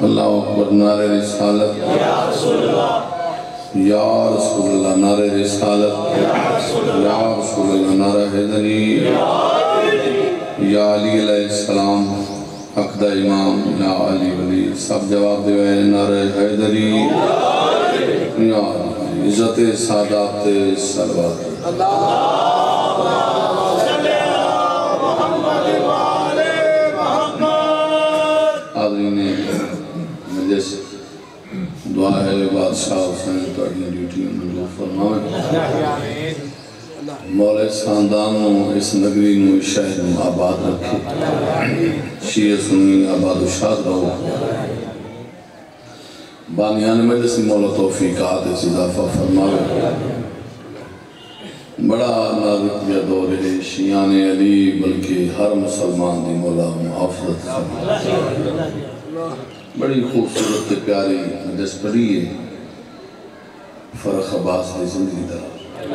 اللہ اکبر نعرہ رسالت یا رسول اللہ نعرہ رسالت یا رسول اللہ نعرہ حیدری یا علی علیہ السلام حق دا امام یا علی ولی سب جواب دے نعرہ حیدری یا عزت سادات سلوات حاضرین مجلس دعا ہے بادشاہ حسین توڑی ڈیوٹی منظور فرمائے مولا اس خاندان اس نگری اس شہر آباد رکھے شیعہ سنی آباد و شاد رہو بانیان مجلس مولا توفیقات اس اضافہ فرمائے بڑا نازک یا دور ہے شیعان علی بلکہ ہر مسلمان دی مولا محافظت فرمائے بڑی خوبصورت پیاری مجلس پڑھی ہے فرخ عباس دی زندگی طرح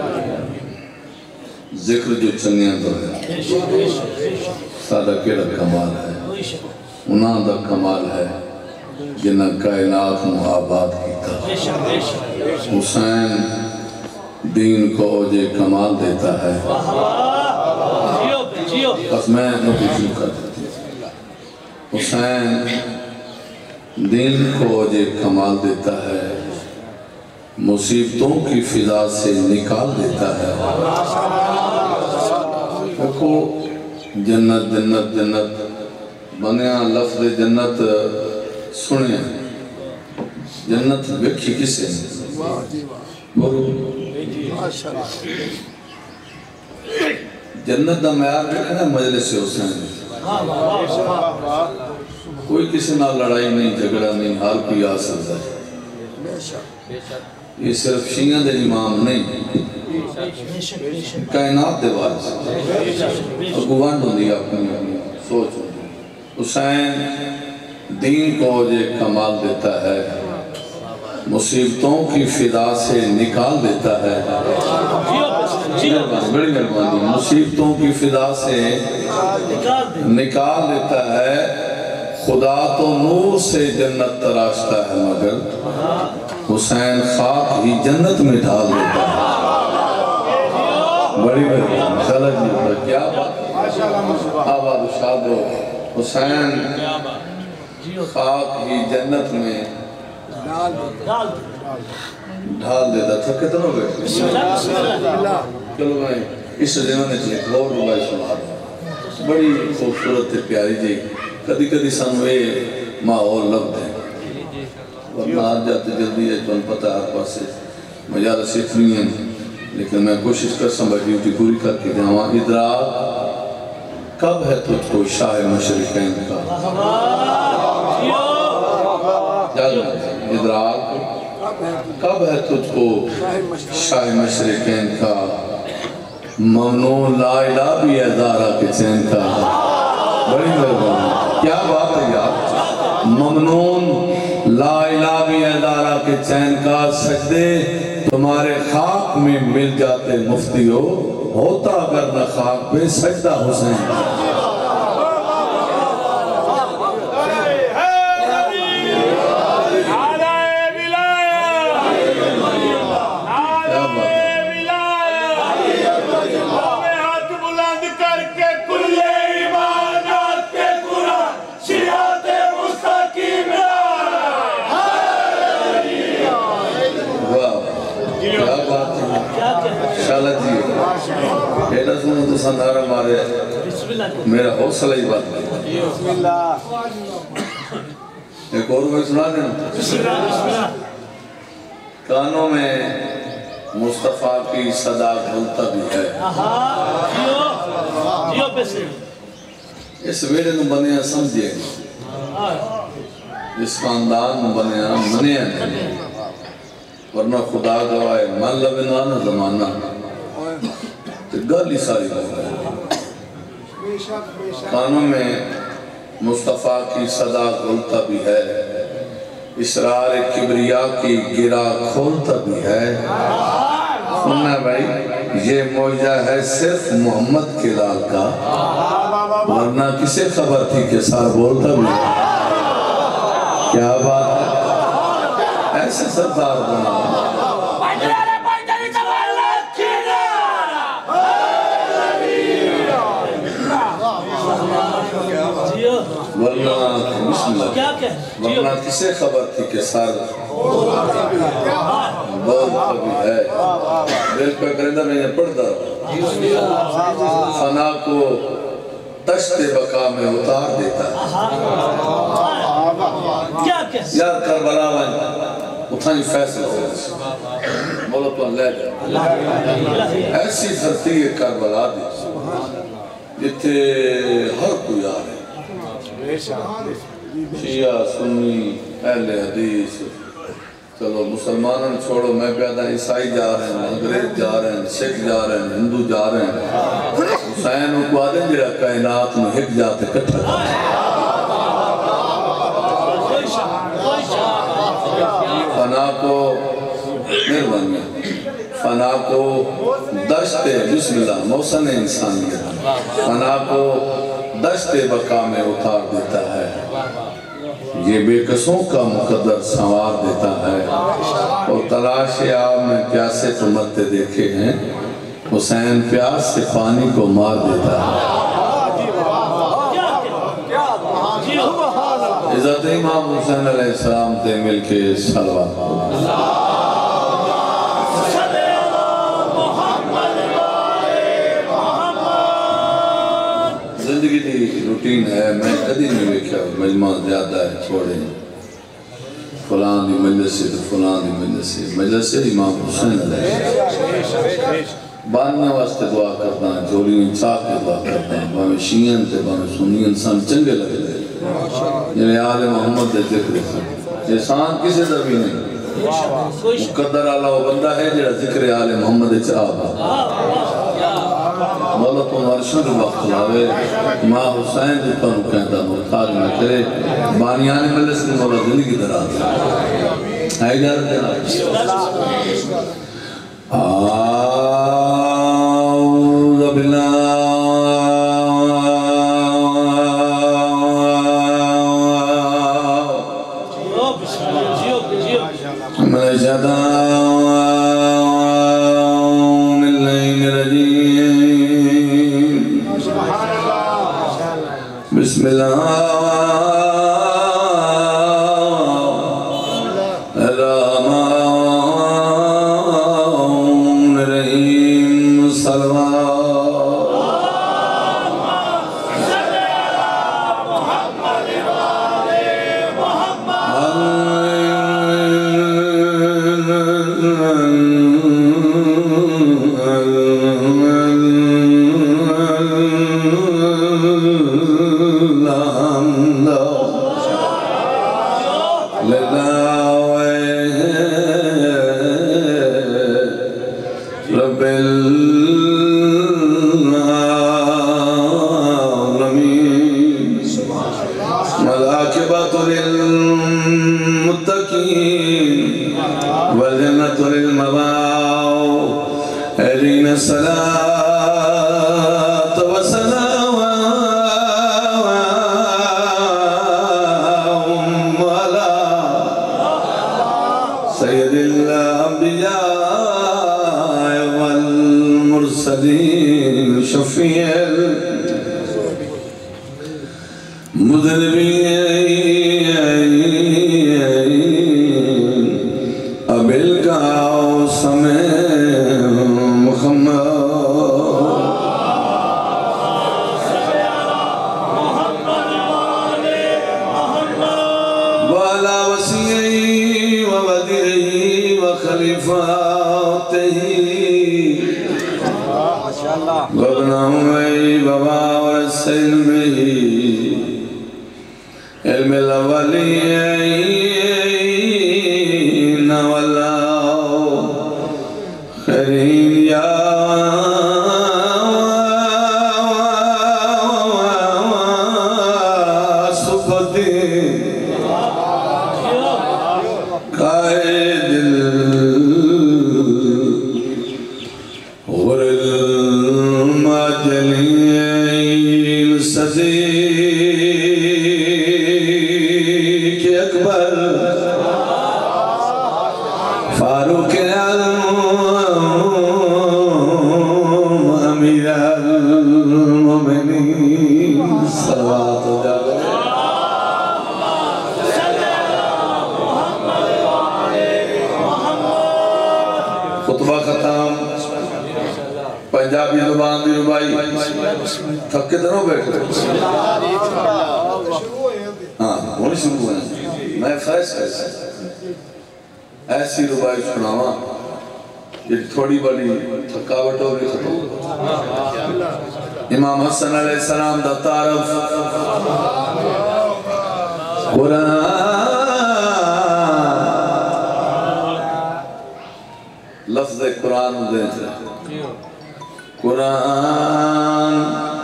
ذکر جو چنگیاں تو ہے سادہ کیڑا کمال ہے انہاں دا کمال ہے جنہ کائنات آباد کیتا حسین دین کو اوجے کمال دیتا ہے بس میں نوٹی شروع کر دیتی حسین دین کو اوجے کمال دیتا ہے مصیبتوں کی فضا سے نکال دیتا ہے دیکھو جنت جنت جنت بنیا لفظ جنت سنے جنت ویکھی کسے جنت دا معیار دیکھنا مجلس حسین کوئی کسی نہ لڑائی نہیں جھگڑا نہیں ہر کوئی آ سکتا ہے یہ صرف شیعہ دے امام نہیں کائنات دے وارث گوانڈ ہوندی اپنی سوچ ہوندی حسین دین کو جو کمال دیتا ہے مصیبتوں کی فضا سے نکال دیتا ہے بڑی مہربانی مصیبتوں کی فضا سے نکال دیتا ہے خدا تو نور سے جنت تراشتا ہے مگر حسین خاک ہی جنت میں ڈھال دیتا ہے بڑی مہربانی سلام جی کیا بات آباد و شاد ہو حسین خاک ہی جنت میں ڈھال دیتا تھا کتنا ہوئے چلو بھائی اس زمانے سے ایک اور ربائی سنا بڑی خوبصورت پیاری جی کدی کدی سنوے ماحول لگتے ہیں ورنہ آج جاتے جلدی ہے تو پتہ ہر پاس سے مجالہ سیکھنی ہے لیکن میں کوشش کر سنبھا ڈیوٹی پوری کر کے جاؤں ادراک کب ہے تجھ کو شاہ مشرقین کا ادراک کب ہے تجھ کو شاہ مشرقین کا ممنون لا الہ بھی ہے دارہ کے چین کا بڑی مہربانی کیا بات ہے یار ممنون لا الہ بھی ہے دارہ کے چین کا سجدے تمہارے خاک میں مل جاتے مفتی ہوتا اگر نہ خاک پہ سجدہ حسین سندھارا مارے میرا حوصلہ ہی بات ہے ایک اور میں سنا دینا کانوں میں مصطفیٰ کی صدا گھلتا بھی ہے اس ویڑے نو بنیا سمجھے اس خاندان نو بنیا منیا ورنہ خدا گوائے من لبنا نہ زمانہ گلی ساری لگا ہے کانوں میں مصطفیٰ کی صدا گھلتا بھی ہے اسرار کبریاء کی گرا کھولتا بھی ہے سننا بھائی یہ معجزہ ہے صرف محمد کے لال کا ورنہ کسے خبر تھی کہ سار بولتا بھی ہے کیا بات ہے، ایسے سردار بنا ورنہ بسم اللہ ورنہ کسے خبر تھی کہ سر بہت کبھی ہے دل پہ کرندہ میں نے پڑھتا فنا کو دشت بقا میں اتار دیتا ہے یار کربلا میں اتھانی فیصلہ ہو مولا تو اللہ جائے ایسی دھرتی ہے کربلا دی جتے ہر کوئی آ رہے شیعہ سنی اہل حدیث چلو مسلمانوں چھوڑو میں پیدا عیسائی جا رہے ہیں انگریز جا رہے ہیں سکھ جا رہے ہیں ہندو جا رہے ہیں حسین کو آدھیں جرہ کائنات میں ہک جاتے کٹھا فنا کو مہربانی فنا کو دشت بسم اللہ موسن انسانیت فنا کو دشت بقا میں اتار دیتا ہے یہ بے قصوں کا مقدر سنوار دیتا ہے اور تلاش آب میں پیاسے تو مرتے دیکھے ہیں حسین پیاس سے پانی کو مار دیتا ہے عزت امام حسین علیہ السلام تے مل کے صلوات زندگی دی روٹین ہے میں کدی نہیں ویکھیا مجمع زیادہ ہے چھوڑے فلان دی مجلس سے فلان دی مجلس سے امام حسین علیہ بانیاں واسطے دعا کرتا ہے جولیاں چاہ کے دعا کرتا ہے باہمیں شیعن تے باہمیں سنی انسان چنگے لگے دے جنہیں آل محمد دے ذکر ہے احسان کسے در بھی نہیں مقدر اللہ و بندہ ہے جنہیں ذکر آل محمد چاہ مولا تو مرشد وقت لاوے ماں حسین جو پر کہتا مختار میں کرے بانیان ملس نے مولا زندگی درا دیا ہے جارت دینا آؤذ باللہ من شیطان بسم اللہ الرحمن الرحیم صلوات صدیق اکبر فاروق اعظم امیر المومنین صلوات اللہ خطبہ ختم پنجابی زبان دی ربائی تھک کے دنوں بیٹھ رہے ہاں وہی شروع ہوئے میں خیس ایسی ربائی سناوا یہ تھوڑی بڑی تھکاوٹ ہو بھی ختم امام حسن علیہ السلام دا تعارف قرآن لفظ قرآن دے قرآن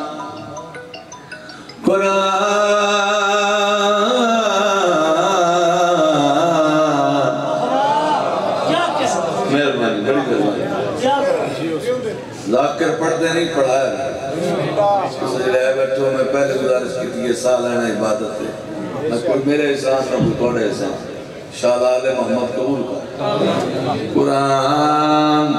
مہربانی بڑی مہربانی ذاکر پڑھتے نہیں پڑھایا سجلے بیٹھو میں پہلے گزارش کی تھی یہ سال ہے نا عبادت ہے نہ کوئی میرے احسان نہ کوئی توڑے احسان شالال محمد قبول کا قرآن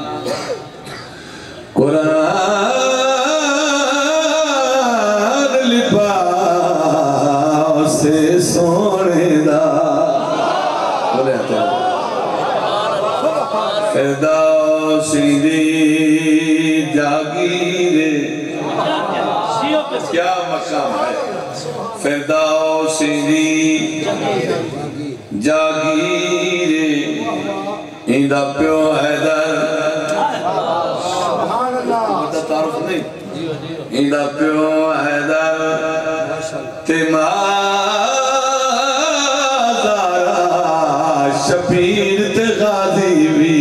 لباس سونے دا بولے آتے ہیں فردوسی دی جاگیرے کیا مقام ہے فردوسی دی جاگیرے ایندہ پیو حیدر تعارف نہیں ایندہ پیو حیدر تمازارا شبیر تے غازی بھی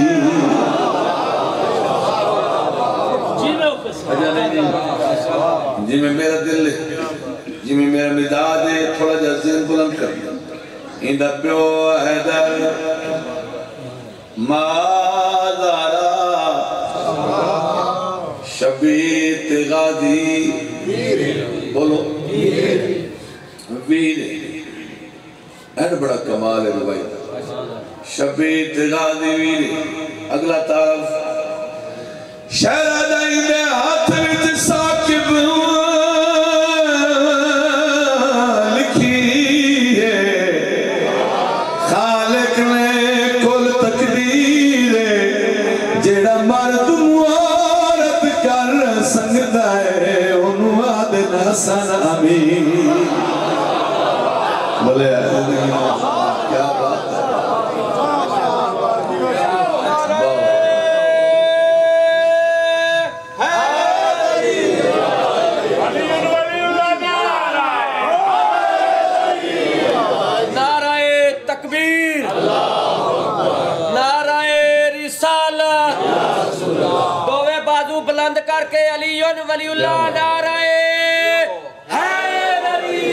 جی میں میرا دل لے جی میں میرا مداد ہے تھوڑا جا ذہن بلند کر ایندہ پیو حیدر مازارا شبیر غازی بولو ویر این بڑا کمال ہے بھائی شبیر غازی ویر اگلا تعارف شہرادائی دے ہاتھ وچ ثاقب لکھی ہے خالق نے کل تقدیر جیڑا مرد سنگتا ہے انہوں آدھنا سنامی بولے کیا بات نعرہ تکبیر نعرہ رسالت دوے بازو بلند کر کے علی ولی اللہ نعرہ حیدری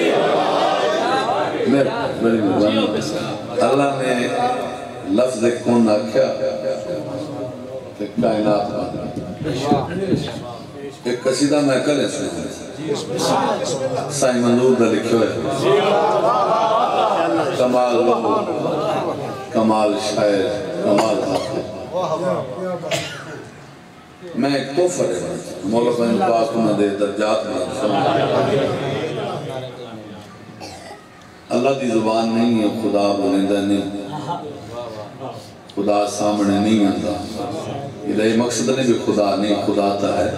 اللہ نے لفظ کن آکھیا کہ کائنات بانا ایک قصیدہ میں کل اس میں سائیں منظور دا لکھو ہے کمال لہو کمال شاعر کمال حافظ میں ایک توفر ہے مولا بہن پاک نہ دے درجات میں اللہ دی زبان نہیں ہے خدا بولندہ نہیں خدا سامنے نہیں آتا الہی مقصد نہیں بھی خدا نہیں خدا تا ہے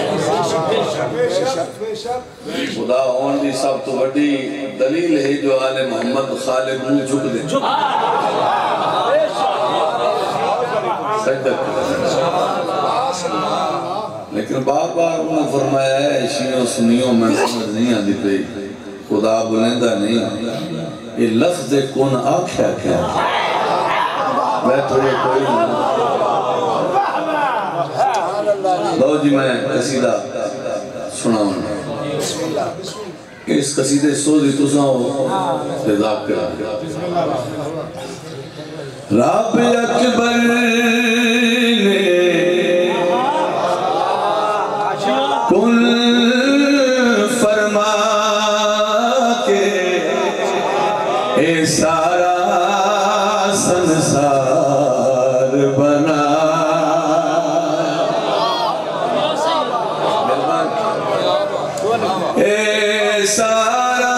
خدا ہون دی سب تو بڑی دلیل ہے جو آل محمد خالق منہ جھک دے سجدہ لیکن بار بار انہوں فرمایا ہے شیعوں سنیوں میں سمجھ نہیں آدھی پہ خدا بلندہ نہیں یہ لفظ کون آکھیا کیا میں تھوڑے کوئی نہیں لو جی میں قصیدہ سناؤں اس قصیدے سوزی تو سناؤ رضاق کرا رب اکبر نے کن فرما کے اے سارا سنسار بنا اے سارا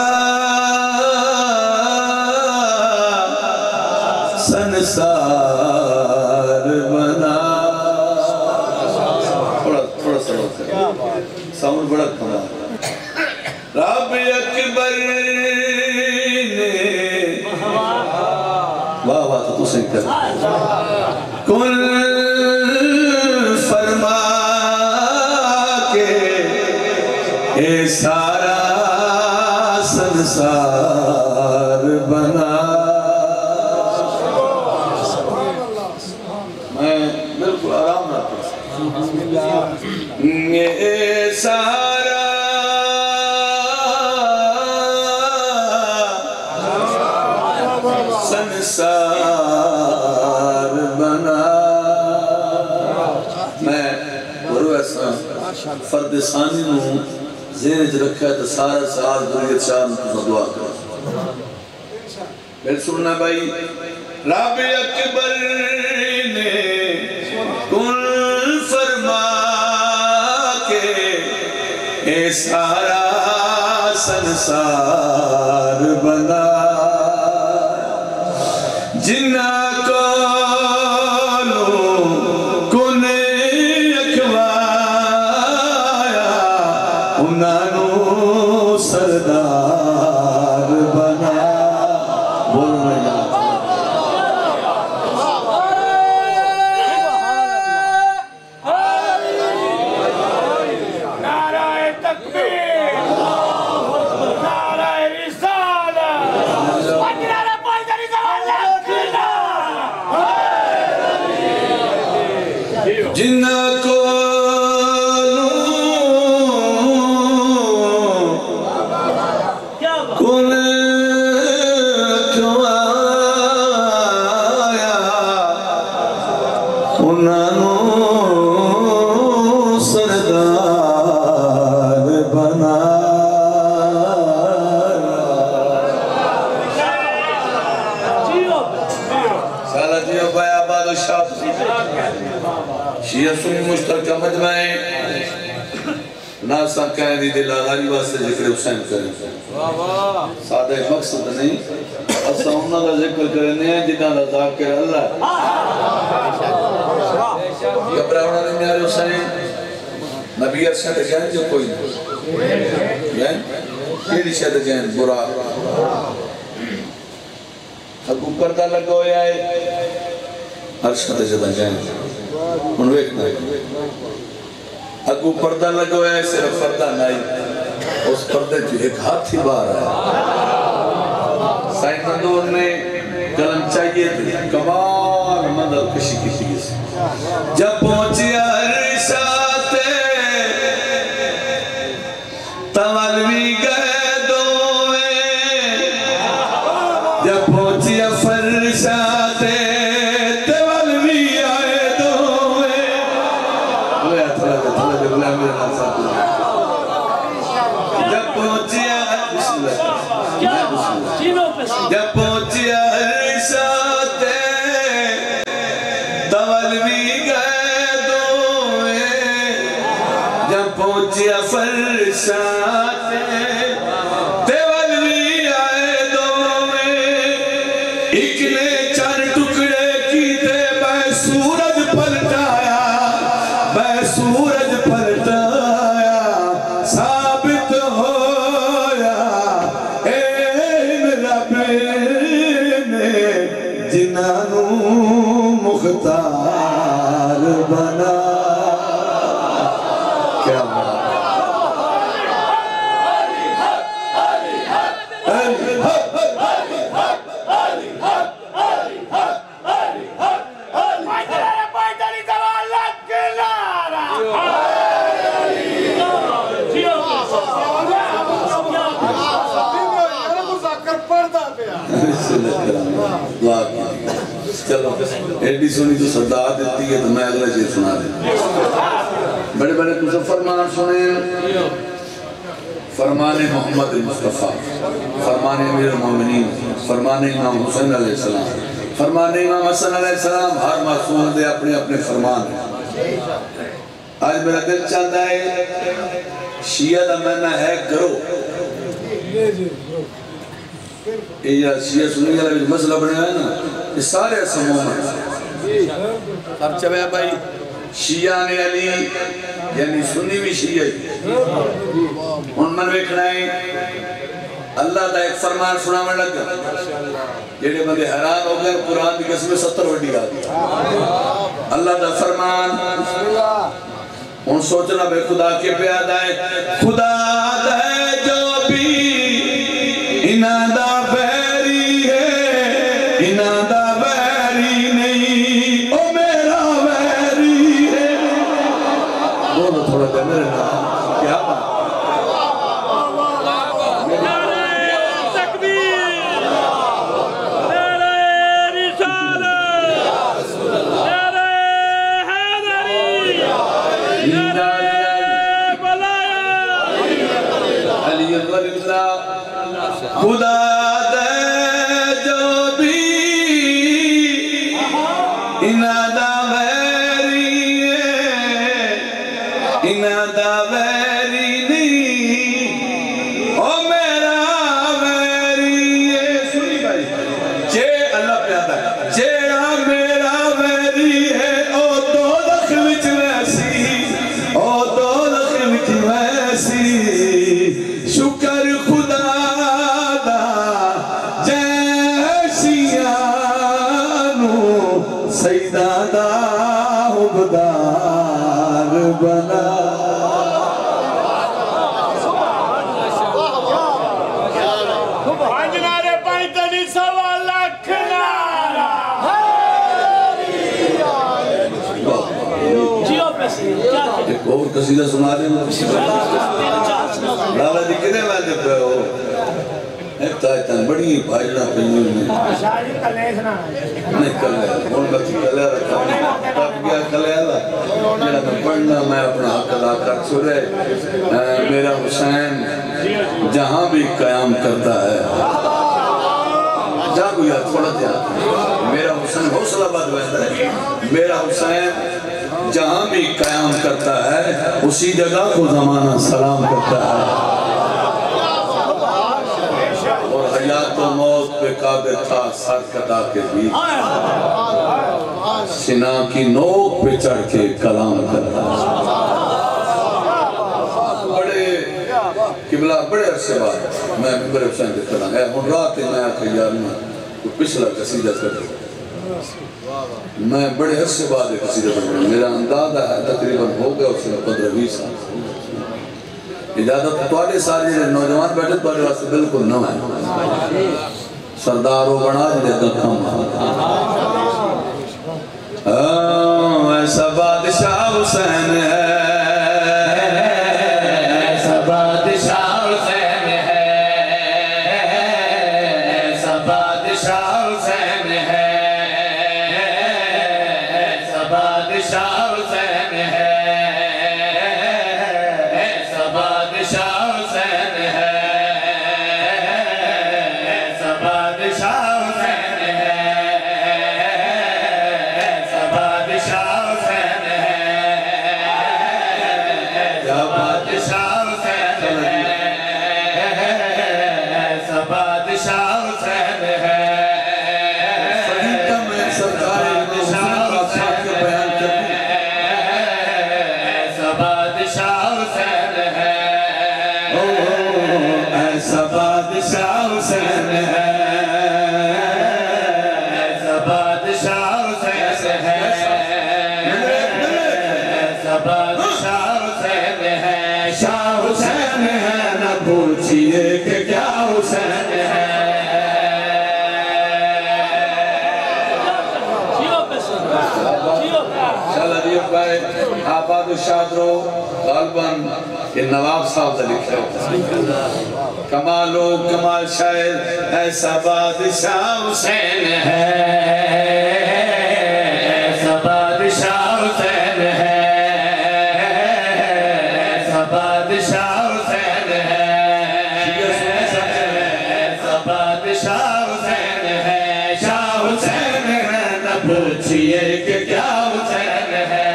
سنسار بنا تھوڑا سا ساؤنڈ بڑا کھنا رب اکبر نے واہ واہ تو سے کر کل فرما کے اے سارا سنسار بنا میں بالکل آرام نہ پڑھ اے سارا سنسار بنا میں ورو ایسا فرد ثانی نوں ذہن چ رکھا ہے تو سارا سال دنیا چاند تو دعا کرو پھر سننا بھائی رب اکبر نے کن فرما کے اے سارا سنسار بنا جنہ کو کن اکوایا انہوں سردار بنا بول میں جنہ کو کن اکوایا انہوں سردار بنا سالہ جیو بھائی آباد و شاپ شیعہ سنی مشترکہ مجمعیں ناسا کہیں دی دل آغاری واسطے ذکر حسین کریں سادہ ایک مقصد نہیں اسا انہاں دا ذکر کرنے ہیں جنہاں دا ذاکر اللہ کبرہ انہاں نے میارے حسین نبی ارشد جائیں جو کوئی نہیں جائیں کیلی شد جائیں برا اگو پردہ لگوئے آئے ارشد جدہ جائیں منویک نہیں اگو پردہ لگوئے ہے صرف پردہ نہیں اس پردے جو ایک ہاتھی بار ہے سائن مندور نے قلم چاہیے تھی کمال مندر کشی کی چیز جب پہنچی عرشات تولوی گئے دوئے جب پہنچی فرشات جب پہنچیا عرشات تولوی گئے دوئے جب پہنچیا فرشات تولوی آئے دوئے ایک نے چار ٹکڑے کی تے بے سورج پلٹایا ثابت ہویا جنہوں مختار بنا کیا بنا چلو ایڈی سونی تو صدا دیتی ہے تو میں اگلا چیز سنا دیں بڑے بڑے کچھ فرمان سنیں فرمان محمد مصطفیٰ، فرمان امیر المومنین، فرمان امام حسین علیہ السلام، فرمان امام حسن علیہ السلام، ہر معصوم دے اپنے اپنے فرمان ہیں۔ آج میرا دل چاہتا ہے شیعہ دا معنی ہے گرو، یہ شیعہ سنی والا مسئلہ بنے ہے نا، یہ سارے سموم ہیں۔ اب چوے بھائی شیعہ نے علی یعنی سنی بھی شیعہ ان من ویکھنا ہے اللہ دا ایک فرمان سنا میں لگ جیڑے بندے حیران ہو گئے قرآن کی قسم 70 وڈی آدھی اللہ دا فرمان ان سوچنا بے خدا کے پیاد آئے خدا دے جو بھی انہاں دا بیری ہے انہاں دا بیری نہیں او میرا بیری ہے بولو تھوڑا دے میرے نام کیا بات خدا دے جو بھی انہاں دا غیری ہے انہاں دا غیری نہیں او میرا غیری ہے سنی بھائی جے اللہ پیادا ہے جیڑا میرا غیری ہے او دوزخ وچ ویسی او دوزخ وچ ویسی شکر خدا سیدہ دا حبدار بنا انجنارے پائنٹنی سوا لاکھ نارا ایک اور قصیدہ سنا دیں لالا جی کنے میں پہ ہو ایک تاہتاں بڑی بھائیڑا پہنی میں شاہی کلے سنا نہیں کلے ان بچی کلے رکھا تب گیا کلے رہا میرا میں پڑھنا میں اپنا حق ادا کر چھوڑے میرا حسین جہاں بھی قیام کرتا ہے جہاں کوئی تھوڑا دیا میرا حسین حوصلہ بات بہتر ہے میرا حسین جہاں بھی قیام کرتا ہے اسی جگہ کو زمانہ سلام کرتا ہے حیات و موت پہ قادر تھا سر کٹا کے بھی سنا کی نوک پہ چڑھ کے کلام کرتا بڑے قبلہ بڑے عرصے بعد میں بڑے حسین دے کھڑا ہے ہن رات میں آکے یار میں پچھلا قصیدہ کر میں بڑے عرصے بعد ایک قصیدہ کر میرا اندازہ ہے تقریباً ہو گیا اس میں 15-20 سال اجازت توڑے سارے نوجوان بیٹھے توڑے واسطے بالکل نہ ہے سرداروں بنا جدے دکھم ایسا بادشاہ حسین ہے ایسا بادشاہ حسین ہے ایسا بادشاہ حسین ہے ایسا بادشاہ حسین ہے آباد و شادرو غالباً یہ نواب صاحب نے لکھا ہے کمال و کمال شاعر ایسا بادشاہ حسین ہے ایسا بادشاہ حسین ہے ایسا بادشاہ حسین ہے پوچھئے کہ کیا حسین ہے،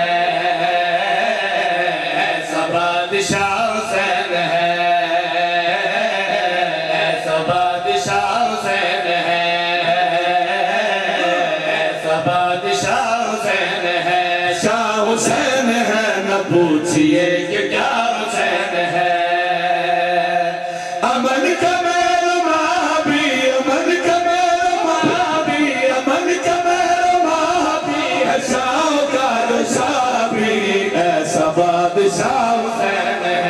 ایسا بادشاہ حسین ہے، ایسا بادشاہ حسین ہے، ایسا بادشاہ حسین ہے، شاہ حسین ہے، نہ پوچھئے کہ کیا حسین ہے، امن کا میرا مہابی، امن کا میرا مہابی، امن کا میرا مہابی ہے، شاہ کا شاہ بھی ایسا بادشاہ حسین ہے۔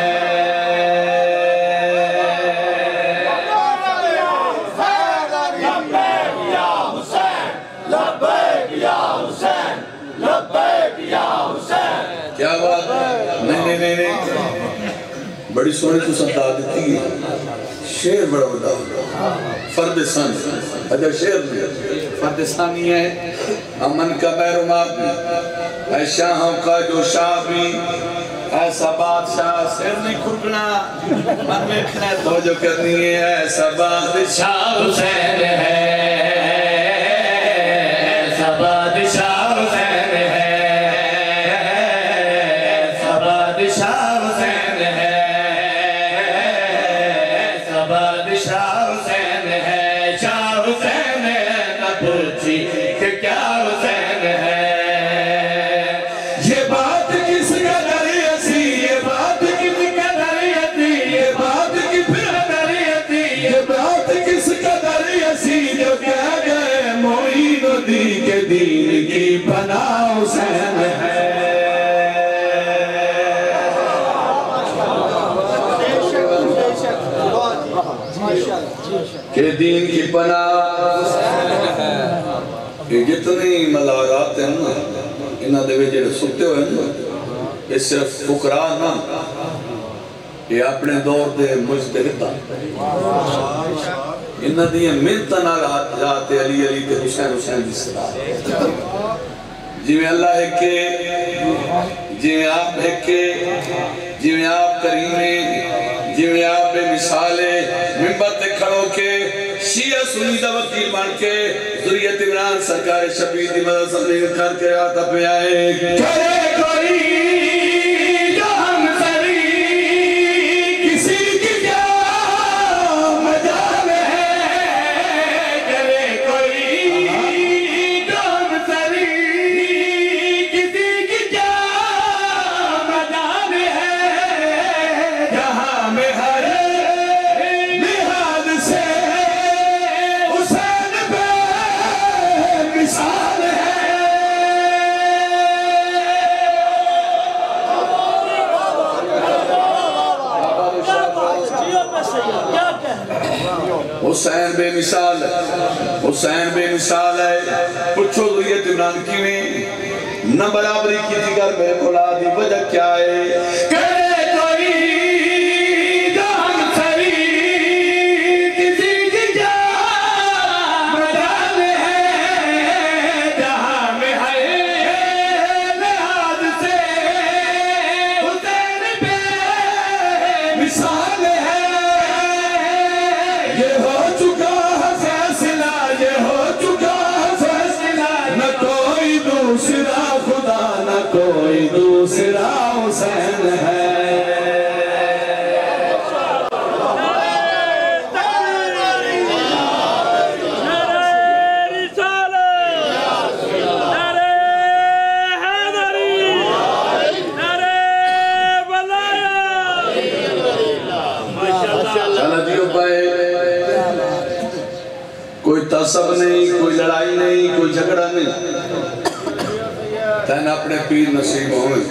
کیا بات ہے؟ نہیں بڑی سونے تو سنتا دیتی ہے، شیر بڑا بڑا فرد ثانی، اچھا شیر دیا فرد ثانی ہے، امن کا محرومات اے شاہوں کا جو شاہ بھی ایسا بادشاہ، سر نہیں کھرکنا من میں کھنا توجہ کرنی ہے، ایسا بادشاہ حسین ہے، ایسا بادشاہ حسین ہے، ایسا بادشاہ حسین ہے، ایسا بادشاہ حسین ہے، شاہ حسین ہے، نہ پوچھی کہ کیا حسین ہے، یہ بات کس قدر ایسی، یہ بات کس قدر ایسی، یہ بات کس قدر ایسی، یہ بات کس قدر ایسی جو کہہ گئے معین الدین کے دین کی پناہ حسین ہے، کہ دین کی پناہ یہ جتنی ملارات ہیں نا انہاں دے وچ جڑے ستے ہوئے نا یہ صرف فقراء نا یہ اپنے دور دے مجتہد انہاں دی منت نال جاتے علی علی تے حسین حسین دی صدا جویں اللہ ہے کہ جویں آپ ہے کہ جویں آپ کریم ہیں جویں آپ بے مثالے منبر تے کھڑو کے شیعہ سنی دا وکیل بن کے ذریعت عمران سرکار شبیر دی مدد سمجھے کر کے آتا پہ آئے کرے کوئی جو ہم سری کسی کی جا مجال ہے کرے کوئی جو ہم سری کسی کی جا مجال ہے جہاں میں ہر لحاظ سے حسین بے مثال ہے حسین بے مثال ہے حسین بے مثال ہے پوچھو ذریعت عمران کیویں نہ برابری کی جگر میں اولادی وجہ کیا ہے کرے کوئی جو ہم سری کسی کی جا مجال ہے جہاں میں ہے لحاظ سے حسین بے مثال ہے یہ ہو چکا ہے فیصلہ یہ ہو چکا ہے فیصلہ نہ کوئی دوسرا خدا نہ کوئی دوسرا حسین ہے کوئی تعصب نہیں کوئی لڑائی نہیں کوئی جھگڑا نہیں تین اپنے پیر نصیب ہوئے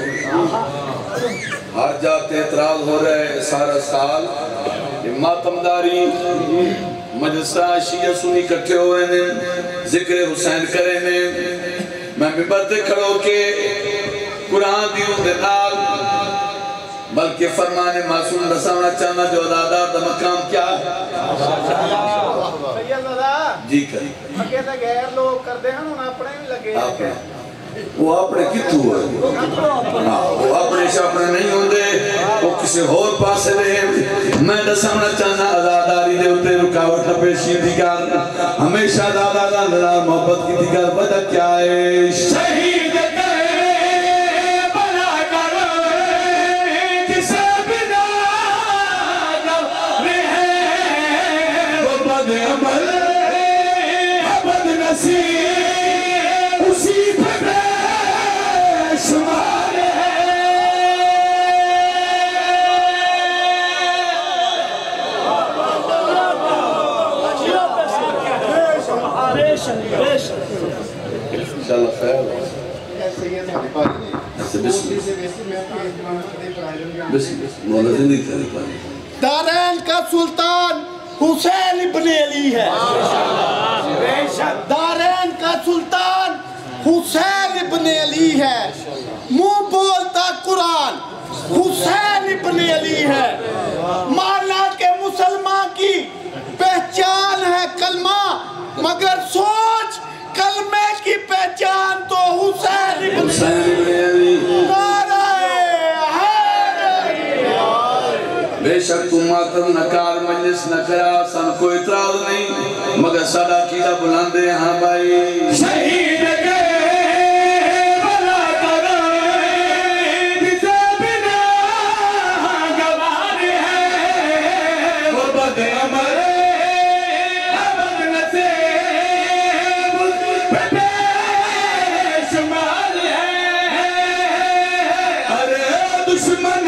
ہر جاتے اعتراض ہو رہے سارا سال یہ ماتمداری مجلسہ شیعہ سنی کٹھے ہوئے نے ذکر حسین کرے نے میں ممبر تے کھڑو کے قرآن دیوں دے نال بلکہ فرمان معصوم رسانا چاہنا جو عدادات دا مقام کیا ہے جی کر مکے تے غیر لوگ کر دے ہیں انہوں اپنے بھی لگے وہ اپنے کتھو ہے وہ اپنے شاپنے نہیں ہوں دے وہ کسی اور پاسے رہے میں دسامنا چاہنا ازاداری دے ہوتے رکاوٹ پیشی تھی کر ہمیشہ دادا دادا محبت کی تھی کر بدا کیا ہے شہید کرے بلا کرے کسے بنا رہے وہ بد عمل بد نصیب اسی پہ شمار انشاءاللہ خیر مولا زندگی تھا دارین کا سلطان حسین ابن علی ہے دارین کا سلطان حسین ابن علی ہے منہ بولتا قرآن حسین ابن علی ہے مانا کہ مسلمان کی پہچان ہے کلمہ مگر سوچ کلمے کی پہچان تو حسین ابن علی نعرہ بے شک تم ماتم نکار مجلس نکرا سن کو اعتراض نہیں مگر ساڑا کیلا بلاندے ہاں بھائی شہید گئے بلا کرے بسے بنا گوار ہے وہ بد عمر بد نصیب پہ شمار ہے ارے دشمن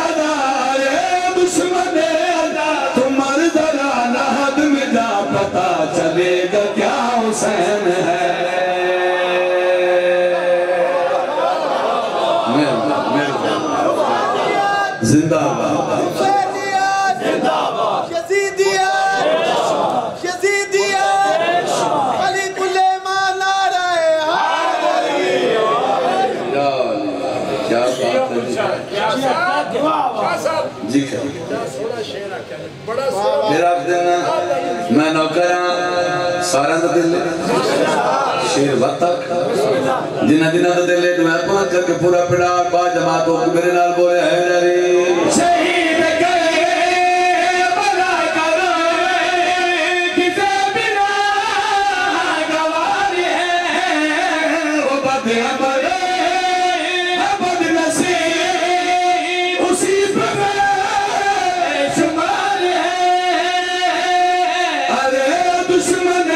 دشمن تمہار ذرا نہد میں جا پتا چلے گا کیا حسین ہے زندہ باد یزیدیت یزیدیت علی کل ایمان نعرہ حیدری کیا بات ہے جی کیا میرا آپ دینا میں نوکران سارا دا دل لے شیر وقت تک جنہ دا دل لے دمیں پانچ کر کے پورا پڑار با جماعتوں کو میرے نال بولے حیدری شہید گئے بلا کرے کسے بنا گوار ہے وہ بد عمل بد نصیب اسی پر شمار ہے ارے دشمن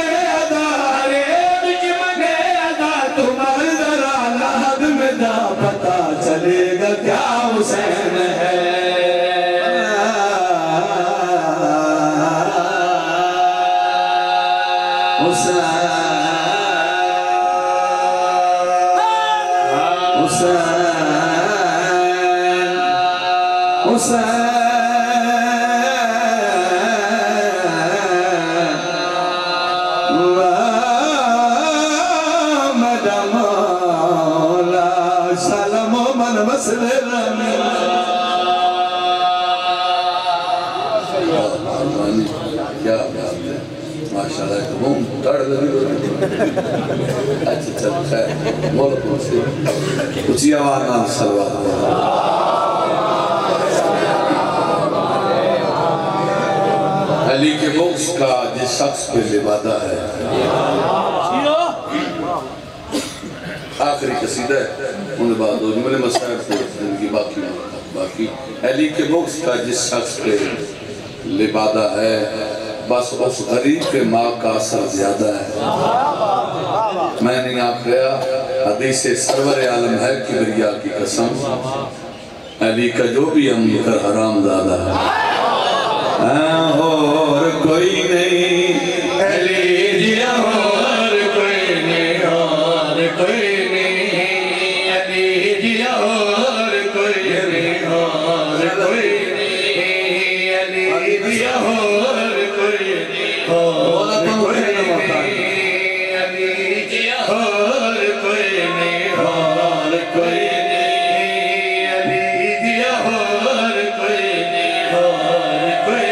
ادا تمہار ذرا لحد میں جا پتا چلے گا کیا حسین ہے ماشاءاللہ تمام تڑ لگی اچھا چل خیر مولا پوچھے اچھی آواز نام سلوات علی کے بغض کا جس شخص پہ لبادہ ہے آخری قصیدہ ہے انہیں بعد دو جملے مسائل سے زندگی باقی علی کے بغض کا جس شخص پہ لبادہ ہے بس اس غریب کے ماں کا اثر زیادہ ہے میں نے آپ کہا حدیث سرور عالم ہے کبریا کی قسم علی کا جو بھی ہم کر حرام زیادہ ہے اور کوئی نہیں علی جیا اور کوئی نہیں اور کوئی نہیں علی جیا اور کوئی نہیں اور کوئی نہیں علی جیا اور کوئی نہیں اور کوئی نہیں علی جیا اور کوئی نہیں اور کوئی نہیں علی جیا اور کوئی نہیں اور کوئی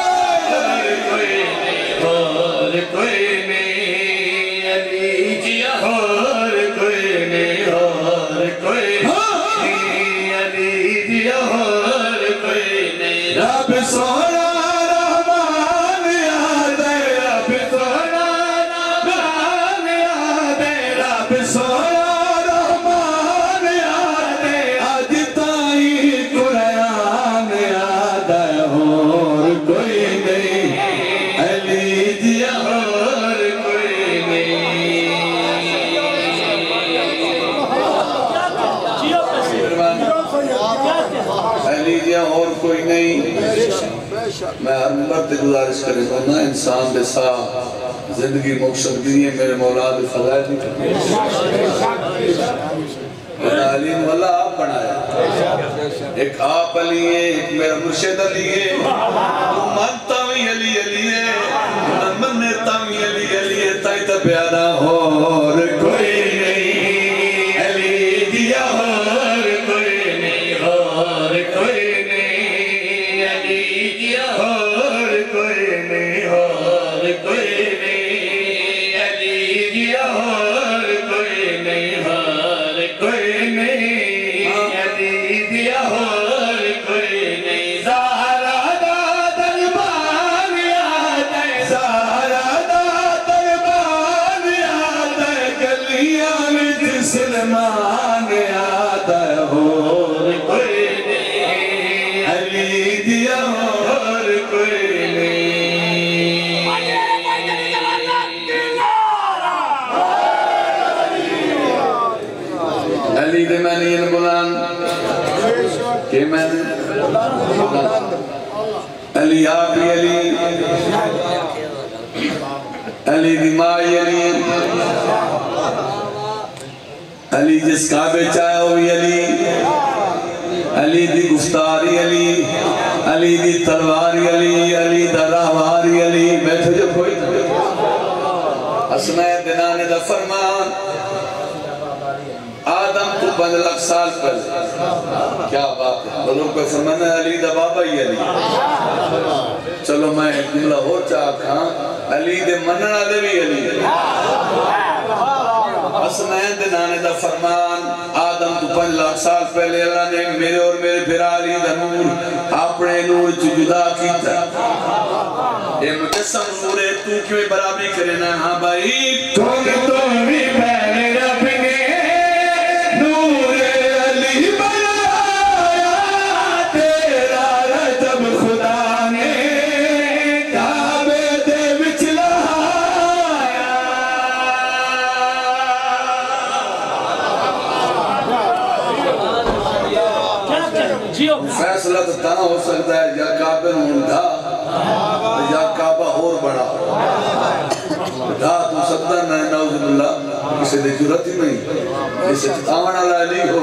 کوئی نہیں علی جیا ہر ممبر تے گزارش کرے تو نا انسان دے سا زندگی مقصد دی ہے میرے مولا دے فضائل دی علیم والا آپ بنایا ایک آپ علی ہے ایک میرا مرشد علی ہے تو مانتا بھی علی علی ہے منتا بھی علی علی ہے تائی تا پیادا اور کوئی نہیں علی دیا اور کوئی نہیں اور کوئی نہیں علی دیا اور کوئی نہیں اور کوئی نہیں علی دیا اور کوئی نہیں اور کوئی نہیں علی دیا اور کوئی نہیں زہرا دا دربان یاد ہے زہرا دا دربان یاد ہے گلیاں وچ سلمان یاد ہے اور کوئی نہیں علی دیا اور کوئی نہیں علی دے میں نہیں بلان کہ میں علی آپ ہی علی علی دی مائی علی علی جس کعبے چاہے ہوئی علی علی دی گفتاری علی علی دی تلواری علی علی دا راہواری علی بیٹھو جو کوئی اسماء دنانے دا فرمان آدم تو 5 لاکھ سال پر کیا بات ہے بلوں کو فرمانا علی دا بابا ہی علی چلو میں ایک جملہ ہو چاہتا ہاں علی دے مننا دے بھی علی حسنین دے نانے دا فرمان آدم تو 5 لاکھ سال پہلے اللہ نے میرے اور میرے پھر علی دا نور اپنے نور جدا کیتا اے مجسم نور ہے تو کیوں برابری کرے نا ہاں بھائی کون تو بھی پہلے رب نے نور علی بنایا تیرا رجب خدا نے کعبے دے وچ لایا فیصلہ تو تاں ہو سکتا ہے یا کعبے ہوندا یا کعبہ اور بڑا دا تو سکتا ہے نعوذ باللہ کسی دے جرت ہی نہیں اسے چتاونا علی ہو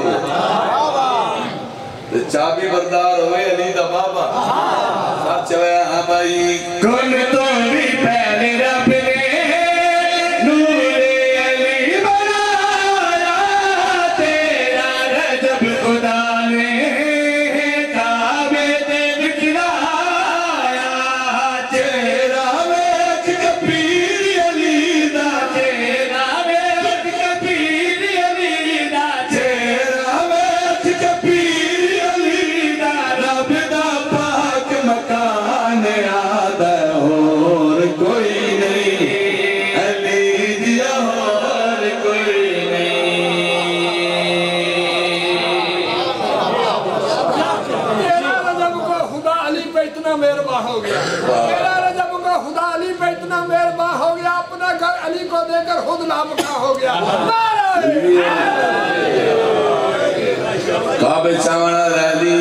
چابی بردار ہوئے علی دا بابا ساتھ چویا ہاں بھائی کن تو بھی پہلے رب نے نور علی بنایا تیرا رجب خدا نے کعبے دے وچ لایا تیرا ویکھ کبیر علی دا تیرا ویکھ کبیر علی دا تیرا ویکھ کبیر علی دا رب دا پاک مکان یاد ہے اور کوئی نہیں علی دیا اور کوئی نہیں تیرا رجب کو خدا علی پہ اتنا مہربان ہو گیا تیرا رجب کو خدا علی پہ اتنا مہربان ہو گیا اپنا گھر علی کو دے کر خود لامکاں ہو گیا کعبے چاونا رہلی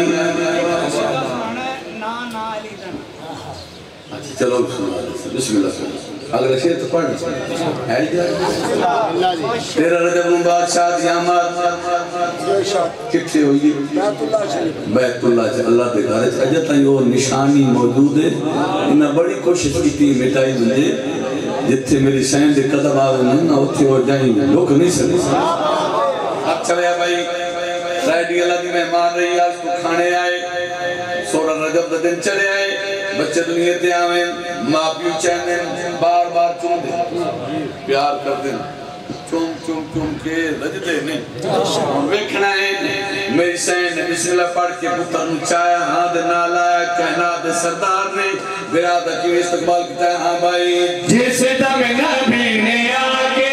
اچھا چلو بسم اللہ اگر شیر تو پڑھ ہے تیرا رجب بادشاہ دی آمد کتھے ہوئی بیت اللہ سے اللہ دے گھر اجا تائیں وہ نشانی موجود ہے انہاں بڑی کوشش کی تھی مٹائی مجھے جتھے میری سین دے قدم آگے نہ ہوتی ہو جائیں لوگ نہیں سکتے اب چلے بھائی رائڈی اللہ دی مہمان رہی آج کو کھانے آئے 16 رجب دا دن چلے آئے بچے دنیا تے آویں ماں پیو چہنیں بار بار چوم دیں پیار کر دیں چوم کے رجدے نہیں ویکھنا ہے میری سین نے بسم اللہ پڑھ کے پتر نچایا ہاں دے نال آیا کہنا دے سردار نے برادہ کیوں استقبال کیتا ہے ہاں بھائی جس دم نبی نے آگے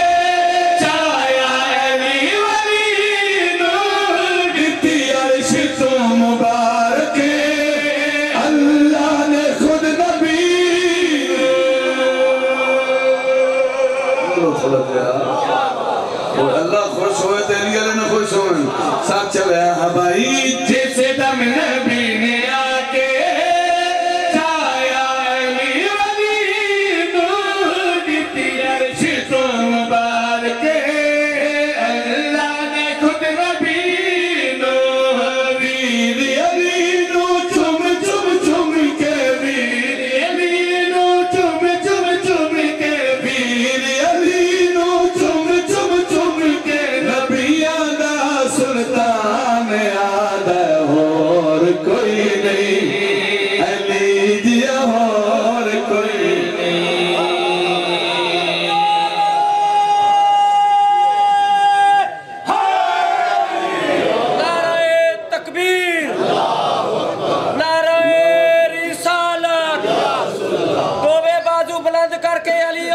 مبارک اللہ نے خود نبی اللہ خوش ہوئے تیری علیہ نے خوش ہوئے ساتھ چلے ہاں بھائی جس دم نبی نے آکے چاہے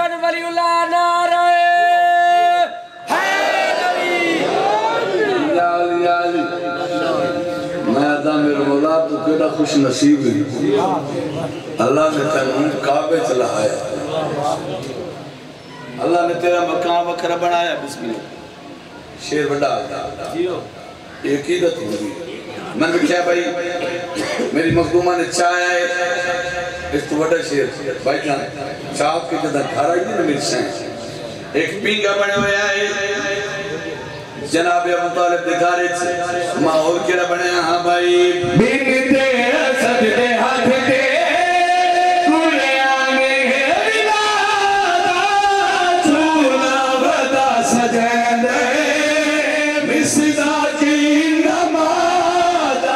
वलीउल्लाह नारे हैदरी। मैं आदा मेरे मौला तू केड़ा खुश नसीब है, अल्लाह ने तेरे काबे च लाया, अल्लाह ने तेरा मकाम वखरा बनाया। बिस्मिल्लाह शेर बड़ा एक ही दत होगी। मैंने क्या भाई मेरी मखदूमा ने चाय आए इस तो बड़ा शेर भाई जान चाप के जदा घर आई ना मेरी से एक पिंगा बने हुए आए जनाब अबू तालिब दे घर च माहौल केड़ा बनया। हां भाई बिनते सजदे हाथ दे कुरान है विलादा चूना वदा सजदे मिसदा की नमादा।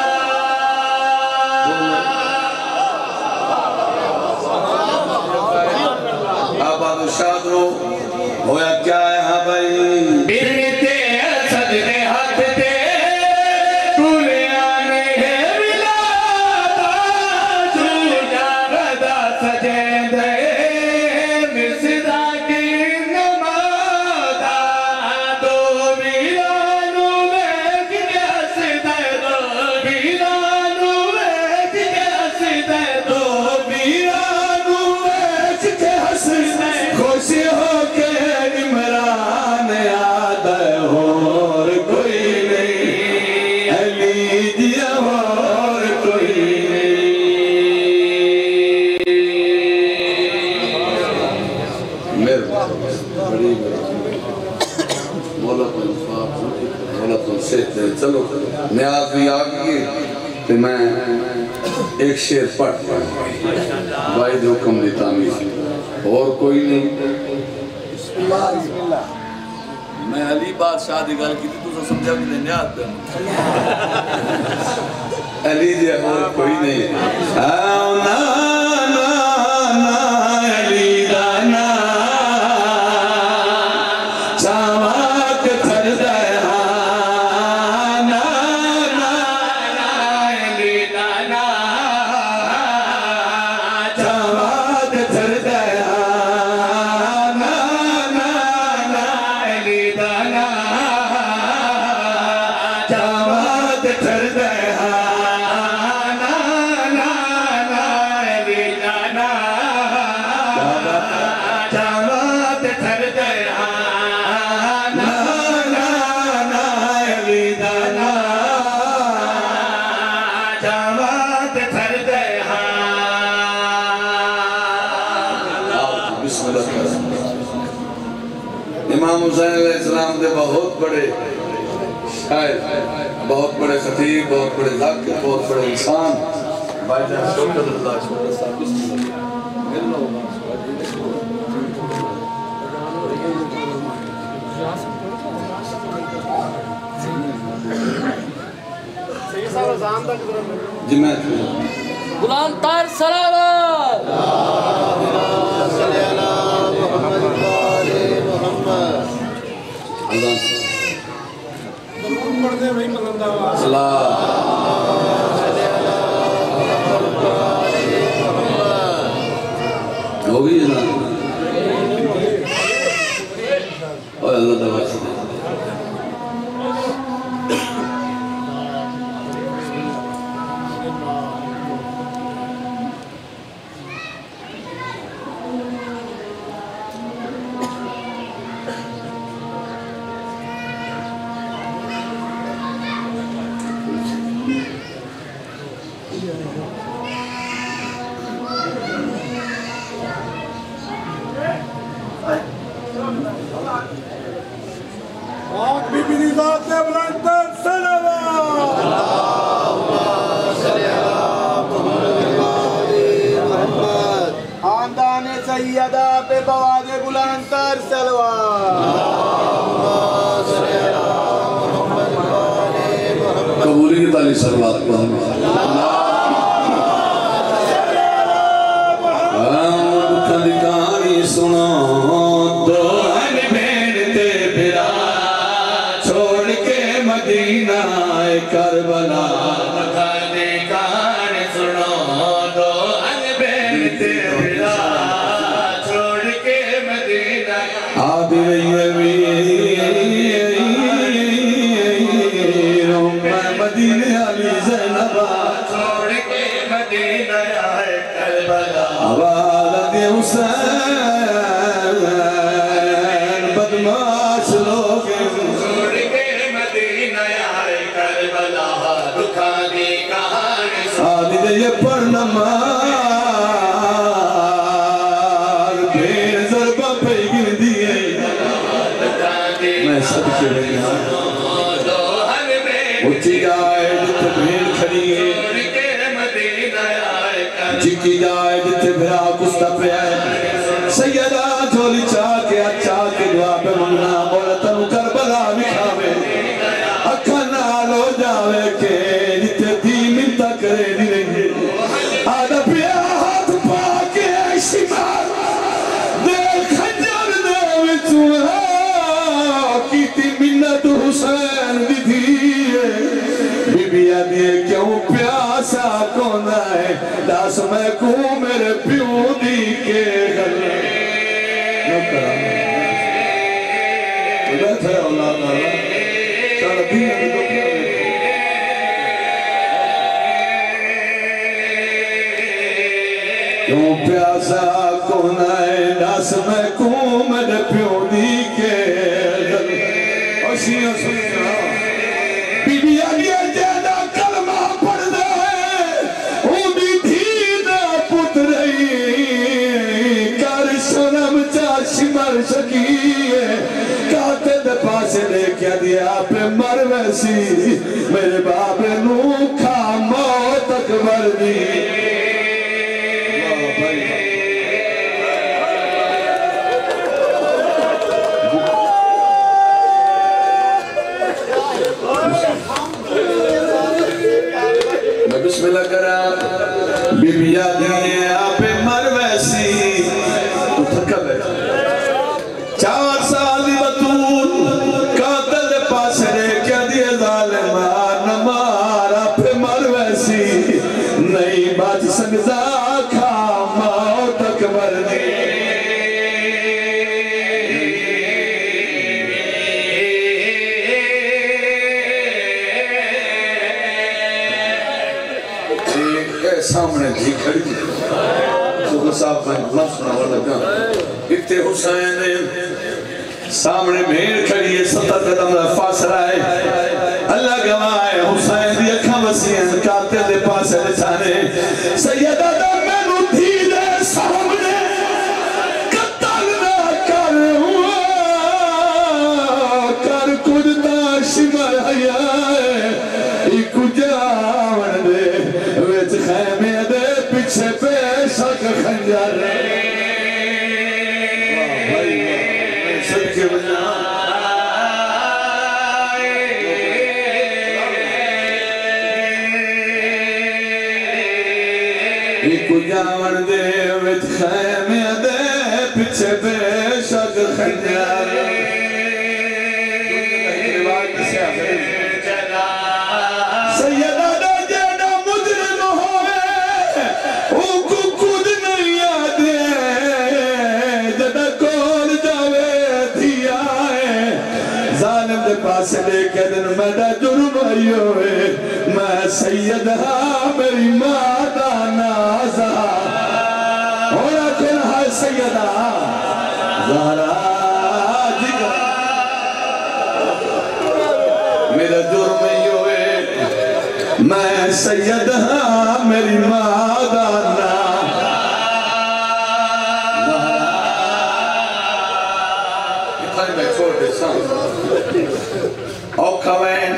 आबाद शाद रो होया क्या है। हाँ भाई बिनते सजदे हाथ दे कुरान है विलादा चूना वदा सजदे मिसदा की नमादा। दो वीरानू वेख के हसदे दो वीरानू वेख के हसदे दो वीरानू वेख के हसदे खुश हो के इमरान आदा और कोई नहीं अली जिया और कोई नहीं। मेरे बड़ी बोला तो बोला तो से चलो न्याज भी आ गई तो मैं एक शेर पढ़ भाई दो हुक्म दी तामीर और कोई नहीं। मैं अली बादशाह दी गल की तू समझा कि न्याज अली जी और कोई नहीं। आओ ना ना ना अली दाना चावक थरदा ना ना ना अली दाना चावक थरदा ना ना ना अली दाना चावक थरदा ना ना ना अली दाना चावक थरदा ना ना ना अली दाना चावक थरदा। बिस्मिल्लाह। इमाम हुसैन अलैहिस्सलाम दे बहुत बड़े शायर, बहुत बड़े खतीब, बहुत बड़े जाकिर, बहुत बड़े इंसान भाईजान शौकत रज़ा छोटा सा। बिस्मिल्लाह। जी मैं गुलाम तार सलावत हो गई ना और अल्लाह दवा से सैयदा पे बवादे बुलंदतर कबूली की ताली सलवात की कहानी सुनो। दो भेड़ते फिरा छोड़ के मदीना करबला की कहानी सुनो। दो भेड़ते फिरा छोड़ के آدھی دے یہ پر نمار بھیر ضربہ پہ گر دیئے میں سب کے لئے اٹھی جائے جتے بھیر کھڑی ہے جکی جائے جتے بھرا کستا پہ آئے سیدہ جھولی چاہ کے اچھا کے دعا پہ منگنا مولا تنو کربلا بکھاوے اکھا نالو جاوے کے جتے دی منتا کرے دی رہے آدھا پیا ہاتھ پاکے ایسی مار دے خنجر دے وچوہا کیتی منت حسین دی دیئے بی بی آدھے کیوں پیاسا کون آئے داس میں کو میرے پیو دی کے گلے نکرہ بیٹھے اللہ تعالیٰ چاہتا دین میں تو کیا کیوں پیاسا کون آئے داس میں کو میرے پیو دی کے گلے اوشیاں سنیا بی بی آگیا جیدہ کلمہ پڑھ دے ہوں دی دھیدہ پترئی کار سنم چاش مر شکیے کاتے دے پاسے لے کیا دیا پہ مر ویسی میرے باب نو کھا موت اکبر دی بسم اللہ کرا بی بی آدھیں آپ مر ویسی تو تھکا بیٹھا 4 سال دی بطول قاتل دے پاس رے کیا دیئے ظالمان نمار آپ مر ویسی نئی بات سنگزا کھا موت اکبر دی سامنے جی کھڑی سوکر صاحب میں لفظ سنا والا کہاں اکتے حسین سامنے بھیڑ کھڑی ہے 70 قدم فاصلہ ہے اللہ گواہ حسین دی اکھاں وسیعن قاتل دے پاس ہے لچانے سیدہ دا میں نو دھی دے سامنے قتل نہ کر ہوا کر کدتا شمر حیائے ایک جاون دے ویچ خیمے دے پیچھے پیشک خنجر بھائی سب کے بجا ایک جاون دے ویچ خیمے دے پیچھے پیشک خنجر پاسے لے کے دن میڈا جرم آئی ہوئے میں سید ہاں میری مادہ نازا ہونا کن ہے سیدہ زہرا جگہ میرا جرم آئی ہوئے میں سید ہاں میری مادہ نازا اوکھوین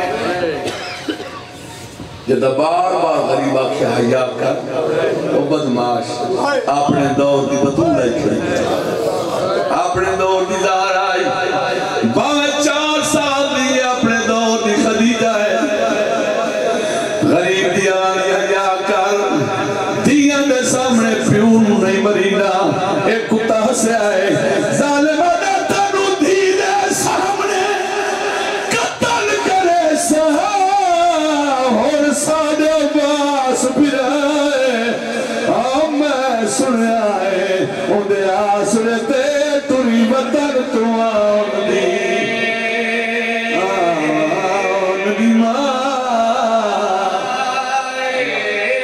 جدہ بار بار غریب آکھے حیاء کر او بدماش اپنے دور دی بطول آئی کھڑی اپنے دور دی زہر آئی باوے 4 سال دی اپنے دور دی خدیجہ ہے غریب دی آئی حیاء کر دیاں دے سامنے پیون نہیں مرینا ایک کتا سے آئے ظالمہ سنیا ہے اندے آسرتے توری وطن تو آن دی ماں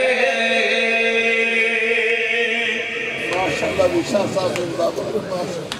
ماشاءاللہ بھی شاہ صاحب